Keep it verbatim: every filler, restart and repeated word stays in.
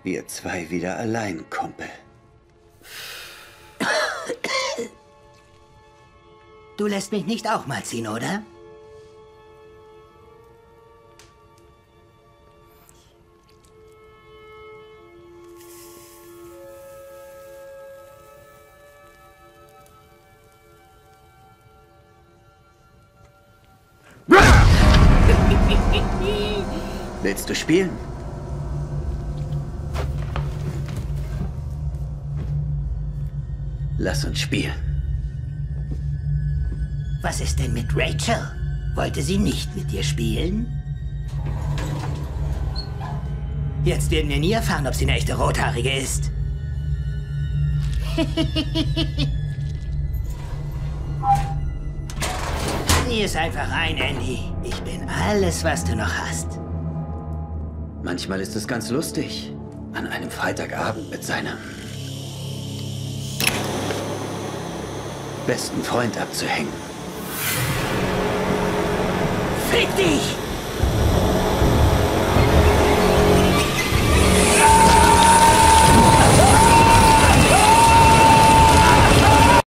Wir zwei wieder allein, Kumpel. Du lässt mich nicht auch mal ziehen, oder? Willst du spielen? Lass uns spielen. Was ist denn mit Rachel? Wollte sie nicht mit dir spielen? Jetzt werden wir nie erfahren, ob sie eine echte Rothaarige ist. Sieh es einfach ein, Andy. Ich bin alles, was du noch hast. Manchmal ist es ganz lustig, an einem Freitagabend mit seinem besten Freund abzuhängen. Fick dich!